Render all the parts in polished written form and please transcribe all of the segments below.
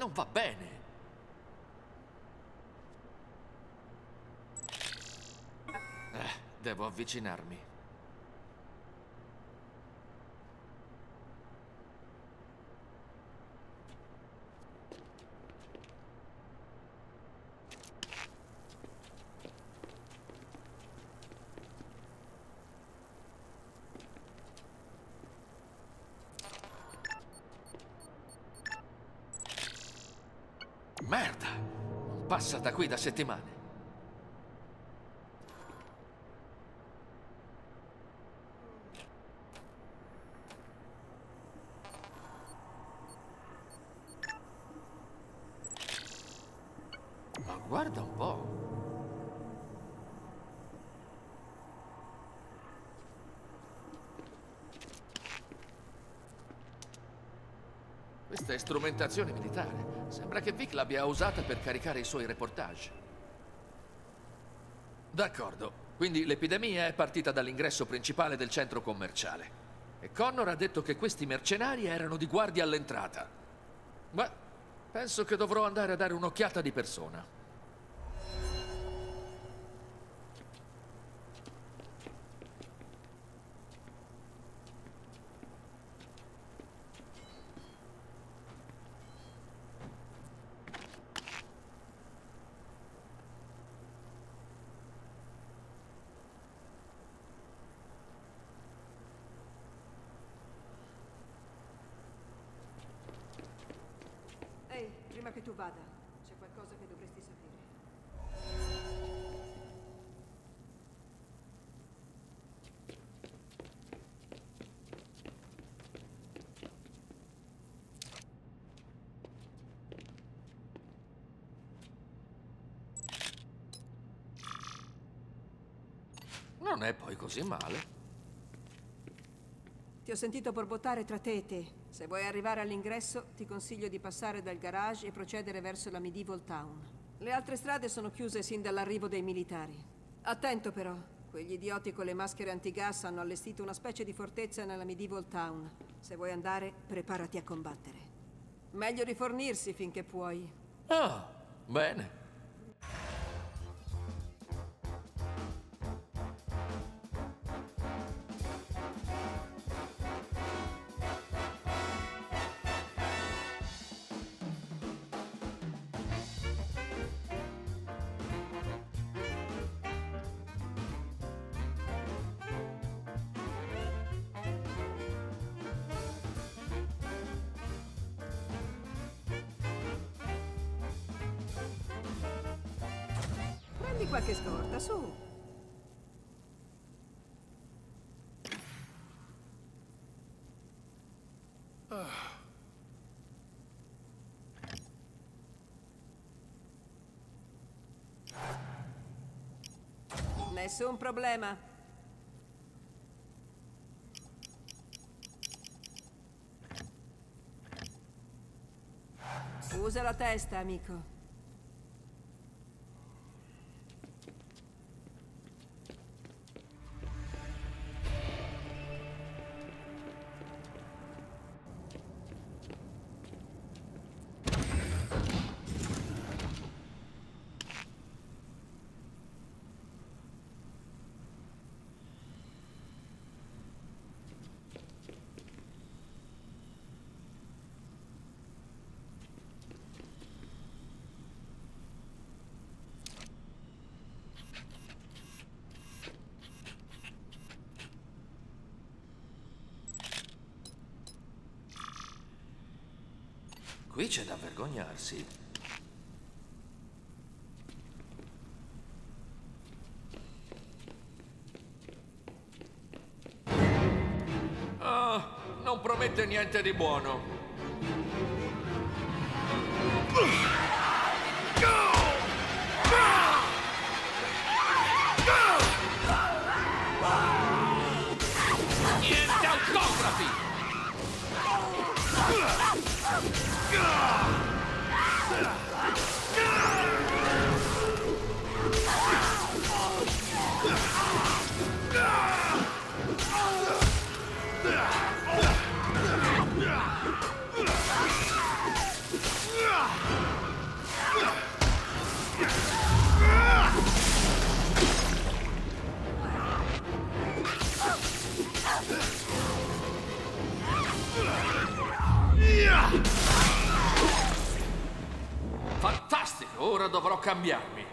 Non va bene. Devo avvicinarmi. Merda! Passa da qui da settimane. Ma guarda un po'. Questa è strumentazione militare. Sembra che Vic l'abbia usata per caricare i suoi reportage. D'accordo. Quindi l'epidemia è partita dall'ingresso principale del centro commerciale. E Connor ha detto che questi mercenari erano di guardia all'entrata. Beh, penso che dovrò andare a dare un'occhiata di persona. Ehi, prima che tu vada, c'è qualcosa che dovresti sapere. Non è poi così male. Ti ho sentito borbottare tra te e te. Se vuoi arrivare all'ingresso, ti consiglio di passare dal garage e procedere verso la Medieval Town. Le altre strade sono chiuse sin dall'arrivo dei militari. Attento però, quegli idioti con le maschere antigas hanno allestito una specie di fortezza nella Medieval Town. Se vuoi andare, preparati a combattere. Meglio rifornirsi finché puoi. Ah, bene. Prendi qualche scorta, su. Nessun problema. Usa la testa, amico. Qui c'è da vergognarsi. Ah, non promette niente di buono. Niente autografi! dovrò cambiarmi.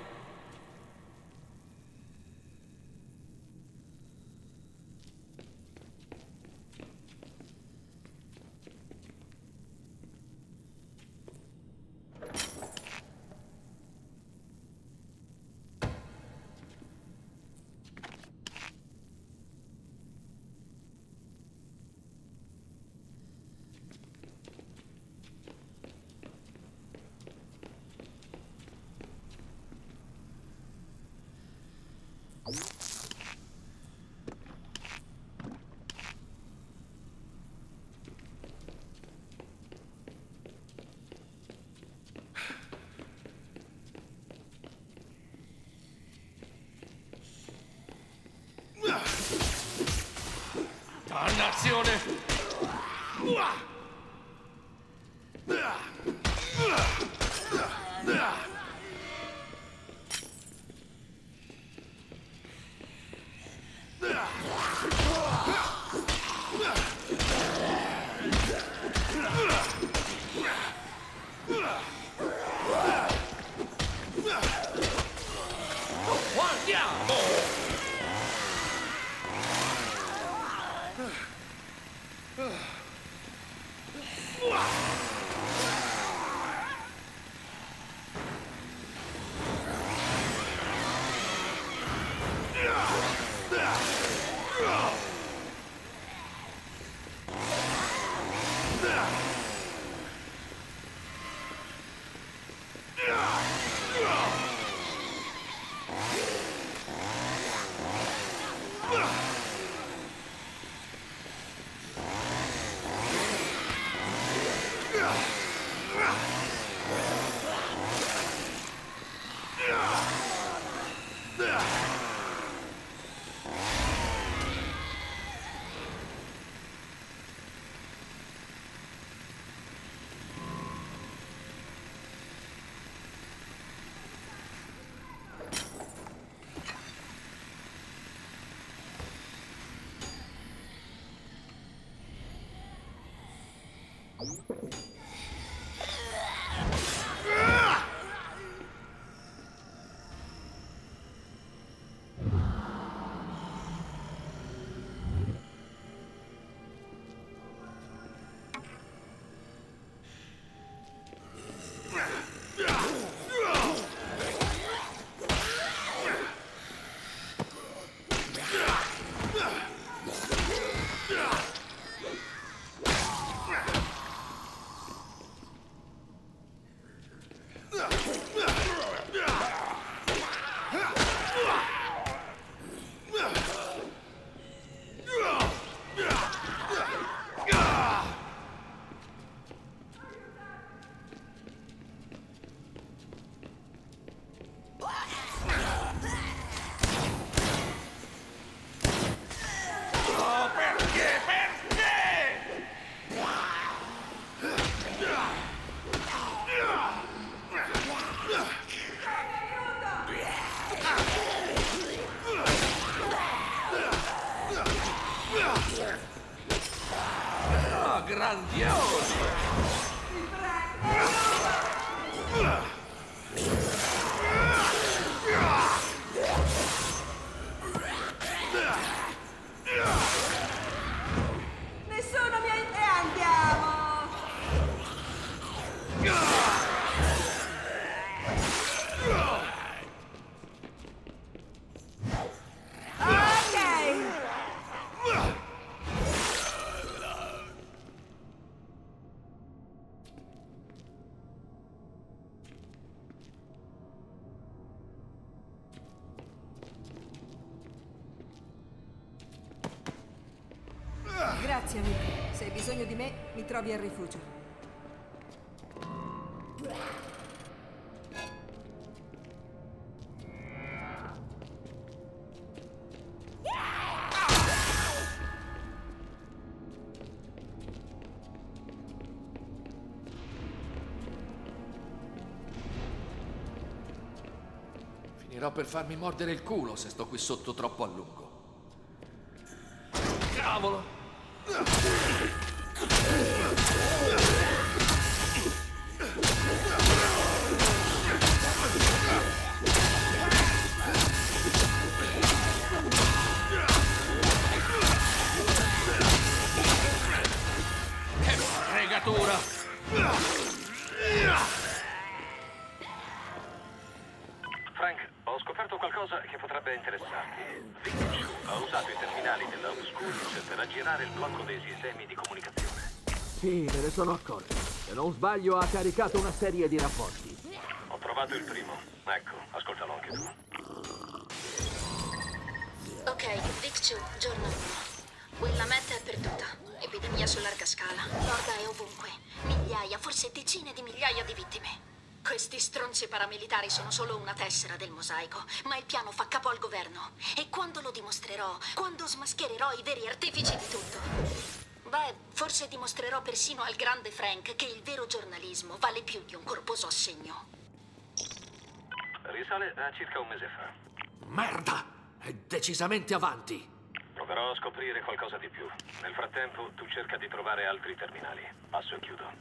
Dannazione! Grandiosi! Nessuno mi e andiamo! Grazie, amico. Se hai bisogno di me, mi trovi al rifugio. Finirò per farmi mordere il culo se sto qui sotto troppo a lungo. Cavolo! qualcosa che potrebbe interessarti. Vic Chu ha usato i terminali dell'Old School per aggirare il blocco dei sistemi di comunicazione. Sì, me ne sono accorto. Se non sbaglio ha caricato una serie di rapporti. Ho trovato il primo. Ecco, ascoltalo anche tu. Ok, Vic Chu, giorno 1. Willamette è perduta. Epidemia su larga scala. L'orda è ovunque. Migliaia, forse decine di migliaia di vittime. Questi stronzi paramilitari sono solo una tessera del mosaico, ma il piano fa capo al governo. E quando lo dimostrerò, quando smaschererò i veri artefici di tutto, beh, forse dimostrerò persino al grande Frank che il vero giornalismo vale più di un corposo assegno. Risale a circa un mese fa. Merda! È decisamente avanti. Proverò a scoprire qualcosa di più. Nel frattempo, tu cerca di trovare altri terminali. Passo e chiudo.